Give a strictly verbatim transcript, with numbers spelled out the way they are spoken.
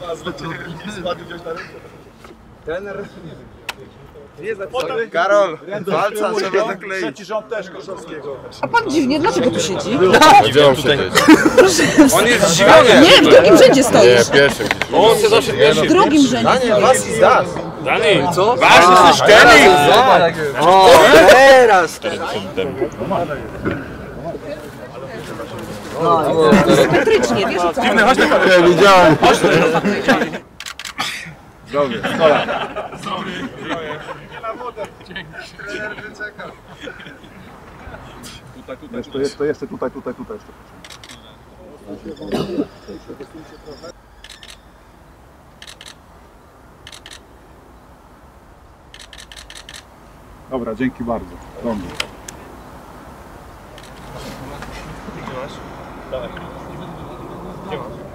Trener. Karol, walca trzeba nakleić. Trzeci rząd też Koszowskiego. A pan dziwnie, dlaczego tu siedzi? Gdzie on tutaj? On jest zdziwiony. Nie, w drugim rzędzie stoisz. Nie, pierwszym. On się zawsze pierwszy. W drugim rzędzie stoisz. Was i zdas. Dani, co? Wasz jesteś Dani! O, teraz! Symetrycznie, wiesz o co? Dziwny, chodź na kamerę. Widziałem. Zdrowie. Tutaj, tutaj. Jeszcze, jeszcze, jeszcze tutaj, tutaj, tutaj jeszcze. Dobra, dzięki bardzo. Dobrze. Gdzie masz? Gdzie masz?